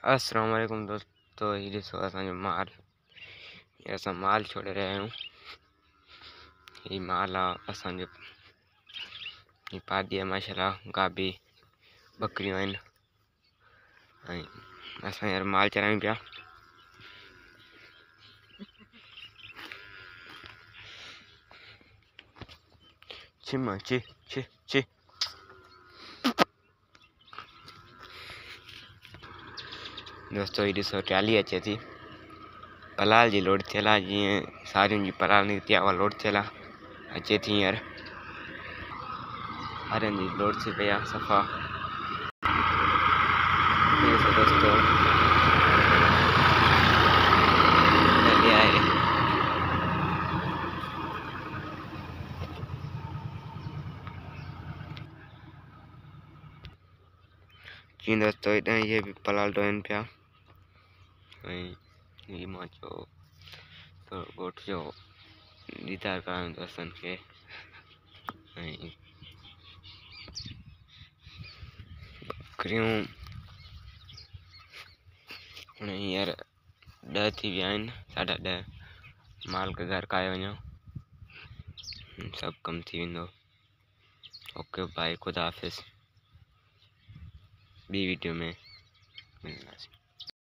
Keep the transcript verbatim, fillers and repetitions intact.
अस्सलाम वालेकुम दोस्तों, ही ॾिसो असांजो माल। ये असां माल छोड़े रहिया आहियूं। ही माल आहे असांजो। ही पादी आहे माशाल्लाह, गाबी बकरियूं आहिनि ऐं असां हींअर माल चरायूं पिया। छिमा ची ची ची दोस्तों, ही ॾिसो ट्राली अचे थी। पलाल जी लोड थियल आहे, जीअं सारियुनि जी पलाल निकिती आहे उहा लोड थियल आहे, अचे थी हींअर। हरनि जी लोड थी पई आहे सफ़ा। ॾिसो दोस्तों, ट्राली आहे। जी दोस्तों, इधर ये भी पलाल ढोइन पिया ऐं ही मां चयो थोरो ॻोठ जो दीदार करणु दोस्तनि खे। ऐं बकरियूं हाणे हींअर ॾह थी विया आहिनि, साढा ॾह। माल के घर काए वञो, सभु कमु थी वेंदो। ओके बाय, खुदा हाफ़िज़। ॿी वीडियो में मिलंदासीं।